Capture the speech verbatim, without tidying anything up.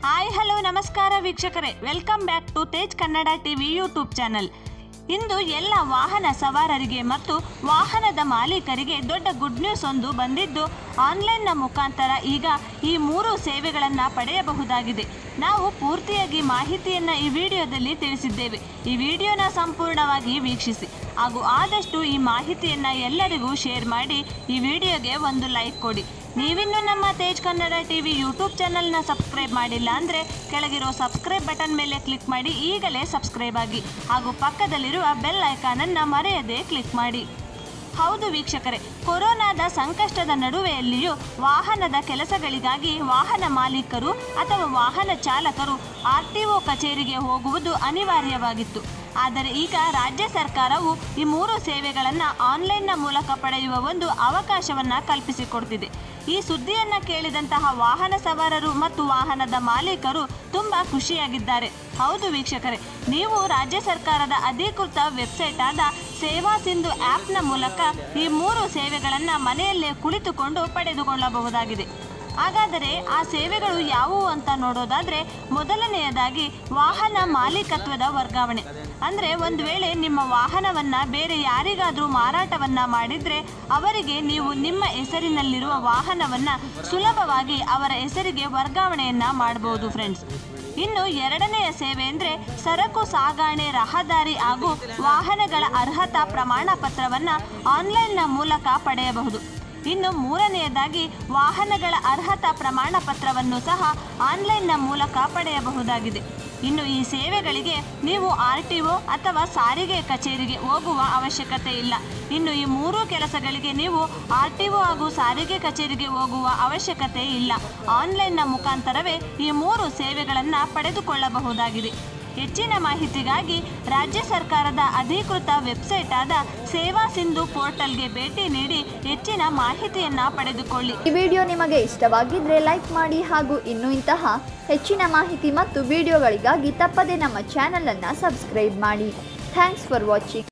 Hi hello ನಮಸ್ಕಾರ ವೀಕ್ಷಕರೇ, welcome back to Tej Kannada TV YouTube channel. ಇಂದು ಎಲ್ಲ ವಾಹನ ಸವಾರರಿಗೆ ಮತ್ತು ವಾಹನದ ಮಾಲೀಕರಿಗೆ ದೊಡ್ಡ ಗುಡ್ ನ್ಯೂಸ್ ಒಂದು ಬಂದಿದ್ದು, ಆನ್ಲೈನ್ನ ಮುಖಾಂತರ ಈಗ ಈ ಮೂರು ಸೇವೆಗಳನ್ನು ಪಡೆಯಬಹುದಾಗಿದೆ. ನಾವು ಪೂರ್ತಿಯಾಗಿ ಮಾಹಿತಿಯನ್ನು ಈ ವಿಡಿಯೋದಲ್ಲಿ ತಿಳಿಸಿದ್ದೇವೆ. ಈ ವಿಡಿಯೋನ ಸಂಪೂರ್ಣವಾಗಿ ವೀಕ್ಷಿಸಿ ಹಾಗೂ ಆದಷ್ಟು ಈ ಮಾಹಿತಿಯನ್ನು ಎಲ್ಲರಿಗೂ ಶೇರ್ ಮಾಡಿ ಈ ವಿಡಿಯೋಗೆ ಒಂದು ಲೈಕ್ ಕೊಡಿ. ನೀವಿನ್ನೂ ನಮ್ಮ ತೇಜ್ ಕನ್ನಡ ಟಿವಿ ಯೂಟ್ಯೂಬ್ ಚಾನಲ್ನ ಸಬ್ಸ್ಕ್ರೈಬ್ ಮಾಡಿಲ್ಲ ಅಂದರೆ ಕೆಳಗಿರೋ ಸಬ್ಸ್ಕ್ರೈಬ್ ಬಟನ್ ಮೇಲೆ ಕ್ಲಿಕ್ ಮಾಡಿ ಈಗಲೇ ಸಬ್ಸ್ಕ್ರೈಬ್ ಆಗಿ ಹಾಗೂ ಪಕ್ಕದಲ್ಲಿರುವ ಬೆಲ್ ಐಕಾನನ್ನು ಮರೆಯದೆ ಕ್ಲಿಕ್ ಮಾಡಿ. ಹೌದು ವೀಕ್ಷಕರೇ, ಕೊರೋನಾದ ಸಂಕಷ್ಟದ ನಡುವೆಯಲ್ಲಿಯೂ ವಾಹನದ ಕೆಲಸಗಳಿಗಾಗಿ ವಾಹನ ಮಾಲೀಕರು ಅಥವಾ ವಾಹನ ಚಾಲಕರು ಆರ್ ಟಿ ಒ ಕಚೇರಿಗೆ ಹೋಗುವುದು ಅನಿವಾರ್ಯವಾಗಿತ್ತು. ಆದರೆ ಈಗ ರಾಜ್ಯ ಸರ್ಕಾರವು ಈ ಮೂರು ಸೇವೆಗಳನ್ನು ಆನ್ಲೈನ್ನ ಮೂಲಕ ಪಡೆಯುವ ಒಂದು ಅವಕಾಶವನ್ನು ಕಲ್ಪಿಸಿಕೊಡ್ತಿದೆ. ಈ ಸುದ್ದಿಯನ್ನು ಕೇಳಿದಂತಹ ವಾಹನ ಸವಾರರು ಮತ್ತು ವಾಹನದ ಮಾಲೀಕರು ತುಂಬ ಖುಷಿಯಾಗಿದ್ದಾರೆ. ಹೌದು ವೀಕ್ಷಕರೇ, ನೀವು ರಾಜ್ಯ ಸರ್ಕಾರದ ಅಧಿಕೃತ ವೆಬ್ಸೈಟ್ ಆದ ಸೇವಾ ಸಿಂಧು ಆ್ಯಪ್ನ ಮೂಲಕ ಈ ಮೂರು ಸೇವೆಗಳನ್ನು ಮನೆಯಲ್ಲೇ ಕುಳಿತುಕೊಂಡು ಪಡೆದುಕೊಳ್ಳಬಹುದಾಗಿದೆ. ಹಾಗಾದರೆ ಆ ಸೇವೆಗಳು ಯಾವುವು ಅಂತ ನೋಡೋದಾದರೆ, ಮೊದಲನೆಯದಾಗಿ ವಾಹನ ಮಾಲೀಕತ್ವದ ವರ್ಗಾವಣೆ. ಅಂದರೆ ಒಂದು ವೇಳೆ ನಿಮ್ಮ ವಾಹನವನ್ನು ಬೇರೆ ಯಾರಿಗಾದರೂ ಮಾರಾಟವನ್ನು ಮಾಡಿದರೆ ಅವರಿಗೆ ನೀವು ನಿಮ್ಮ ಹೆಸರಿನಲ್ಲಿರುವ ವಾಹನವನ್ನು ಸುಲಭವಾಗಿ ಅವರ ಹೆಸರಿಗೆ ವರ್ಗಾವಣೆಯನ್ನು ಮಾಡಬಹುದು ಫ್ರೆಂಡ್ಸ್. ಇನ್ನು ಎರಡನೆಯ ಸೇವೆ ಅಂದರೆ ಸರಕು ಸಾಗಣೆ ರಹದಾರಿ ಹಾಗೂ ವಾಹನಗಳ ಅರ್ಹತಾ ಪ್ರಮಾಣ ಪತ್ರವನ್ನು ಆನ್ಲೈನ್ನ ಮೂಲಕ ಪಡೆಯಬಹುದು. ಇನ್ನು ಮೂರನೆಯದಾಗಿ ವಾಹನಗಳ ಅರ್ಹತಾ ಪ್ರಮಾಣ ಪತ್ರವನ್ನು ಸಹ ಆನ್ಲೈನ್ನ ಮೂಲಕ ಪಡೆಯಬಹುದಾಗಿದೆ. ಇನ್ನು ಈ ಸೇವೆಗಳಿಗೆ ನೀವು ಆರ್ ಟಿ ಒ ಅಥವಾ ಸಾರಿಗೆ ಕಚೇರಿಗೆ ಹೋಗುವ ಅವಶ್ಯಕತೆ ಇಲ್ಲ. ಇನ್ನು ಈ ಮೂರೂ ಕೆಲಸಗಳಿಗೆ ನೀವು ಆರ್ ಟಿ ಒ ಹಾಗೂ ಸಾರಿಗೆ ಕಚೇರಿಗೆ ಹೋಗುವ ಅವಶ್ಯಕತೆ ಇಲ್ಲ. ಆನ್ಲೈನ್ನ ಮುಖಾಂತರವೇ ಈ ಮೂರು ಸೇವೆಗಳನ್ನು ಪಡೆದುಕೊಳ್ಳಬಹುದಾಗಿದೆ. ಹೆಚ್ಚಿನ ಮಾಹಿತಿಗಾಗಿ ರಾಜ್ಯ ಸರ್ಕಾರದ ಅಧಿಕೃತ ವೆಬ್ಸೈಟ್ ಆದ ಸೇವಾ ಸಿಂಧು ಪೋರ್ಟಲ್ಗೆ ಭೇಟಿ ನೀಡಿ ಹೆಚ್ಚಿನ ಮಾಹಿತಿಯನ್ನು ಪಡೆದುಕೊಳ್ಳಿ. ಈ ವಿಡಿಯೋ ನಿಮಗೆ ಇಷ್ಟವಾಗಿದ್ದರೆ ಲೈಕ್ ಮಾಡಿ ಹಾಗೂ ಇನ್ನೂ ಇಂತಹ ಹೆಚ್ಚಿನ ಮಾಹಿತಿ ಮತ್ತು ವಿಡಿಯೋಗಳಿಗಾಗಿ ತಪ್ಪದೇ ನಮ್ಮ ಚಾನಲನ್ನು ಸಬ್ಸ್ಕ್ರೈಬ್ ಮಾಡಿ. Thanks for watching.